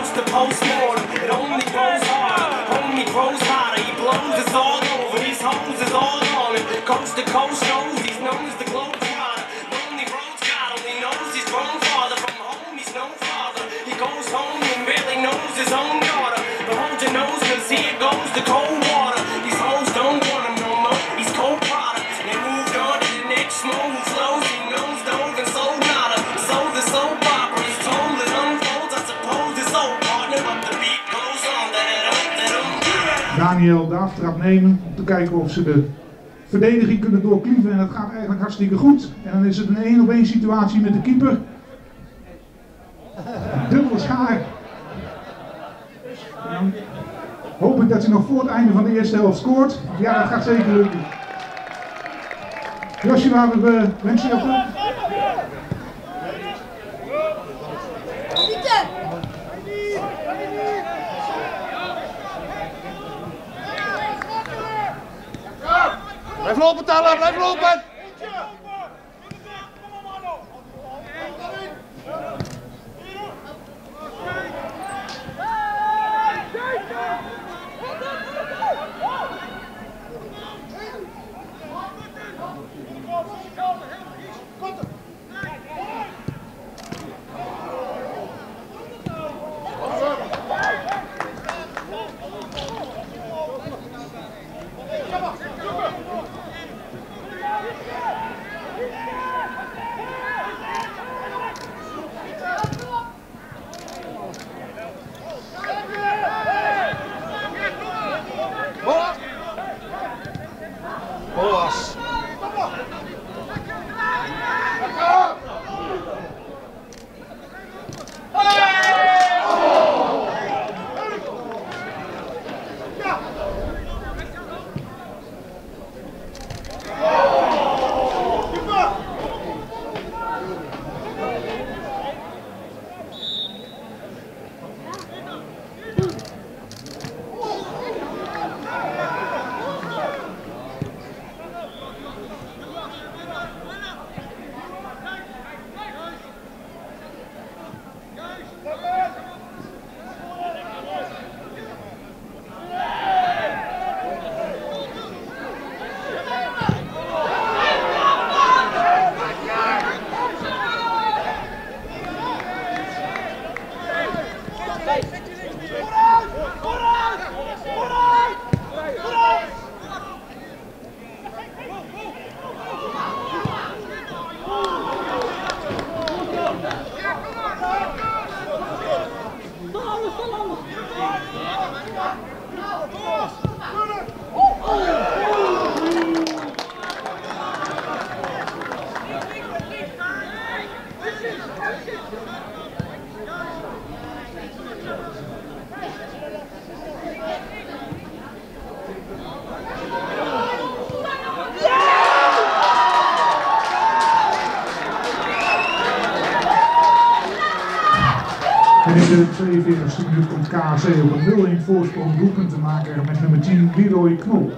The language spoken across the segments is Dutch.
post to postmortem. It only grows hard. Homie grows hotter. He blows. It's all over. These hoes is all on it. Coast to coast shows. He's known as the globe trotter. Lonely roads God only knows he's grown farther from home. He's no father. He goes home and barely knows his own daughter. But hold your nose, cause here goes the cold water. These hoes don't want him no more. He's cold product. They moved on to the next smooth flows. He knows dove and sold nada. Sold the soap opera. He's told it unfolds. I suppose his old partner, but the beat goes on. Daniel de aftrap nemen om te kijken of ze de verdediging kunnen doorklieven en dat gaat eigenlijk hartstikke goed. En dan is het een 1-op-1 situatie met de keeper. Dubbele schaar. En hoop ik dat hij nog voor het einde van de eerste helft scoort. Ja, dat gaat zeker lukken. Joshua, we wensen je op. Blijf lopen, Tala, blijf lopen! Boas. En in de 42e minuut komt KAC op een 0-1 voorsprong doelpunt te maken met nummer 10 Leroy Knol.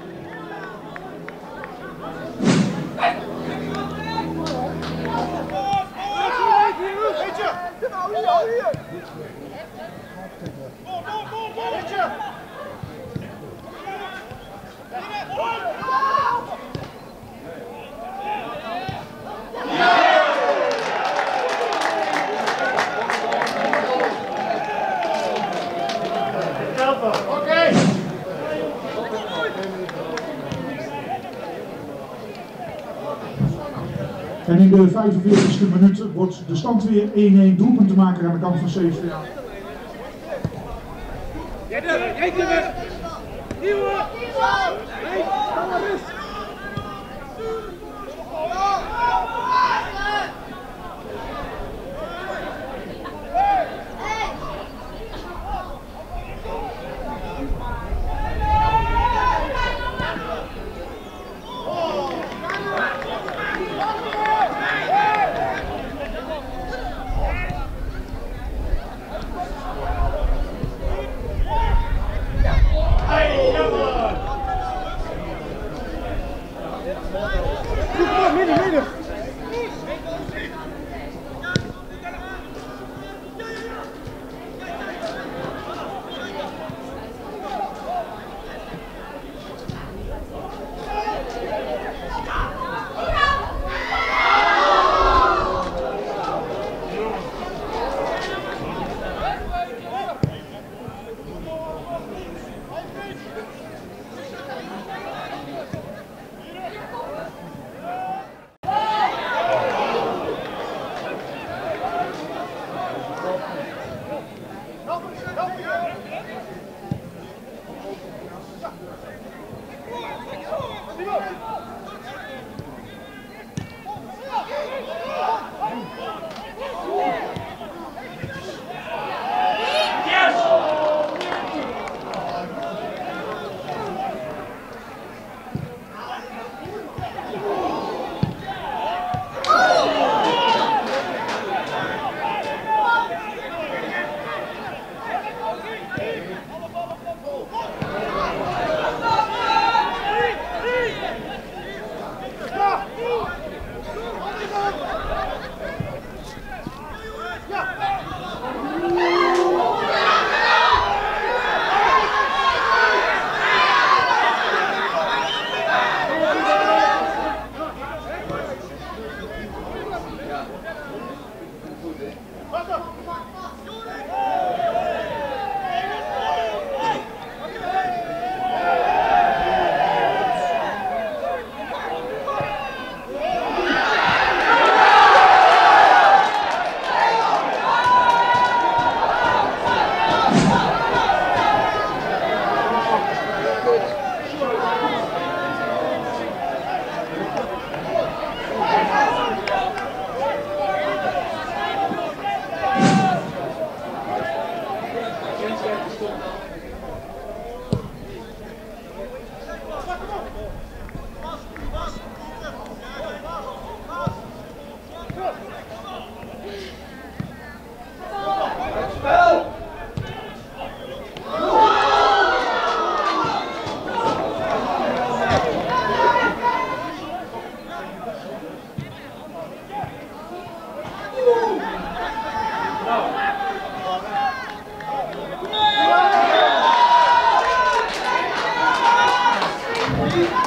En in de 45e minuut wordt de stand weer 1-1 doelpunt te maken aan de kant van CSVA.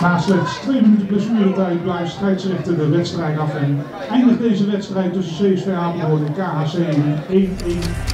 Na slechts 2 minuten blessuretijd blijft scheidsrechter de wedstrijd af en eindigt deze wedstrijd tussen CSV Apeldoorn en KHC in 1-1.